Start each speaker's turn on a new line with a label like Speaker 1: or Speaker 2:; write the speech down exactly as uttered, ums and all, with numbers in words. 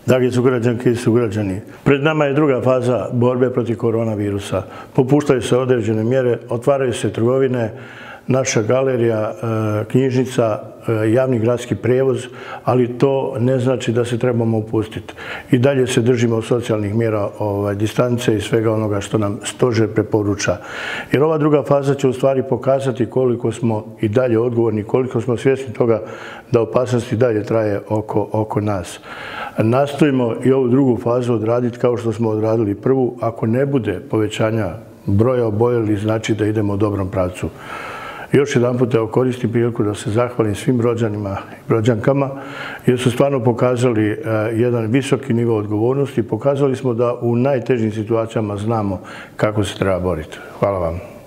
Speaker 1: Dragi sugrađanke i sugrađani, pred nama je druga faza borbe protiv koronavirusa. Popuštaju se određene mjere, otvaraju se trgovine, naša galerija, knjižnica, javni gradski prijevoz, ali to ne znači da se trebamo upustiti. I dalje se držimo socijalnih mjera distance i svega onoga što nam stožer preporuča. Jer ova druga faza će u stvari pokazati koliko smo i dalje odgovorni, koliko smo svjesni toga da opasnost i dalje traje oko nas. Nastojimo i ovu drugu fazu odraditi kao što smo odradili prvu. Ako ne bude povećanja broja oboljelih, znači da idemo u dobrom pravcu. Još jedan put koristim priliku da se zahvalim svim rođanima i rođankama jer su stvarno pokazali jedan visoki nivo odgovornosti i pokazali smo da u najtežim situacijama znamo kako se treba boriti. Hvala vam.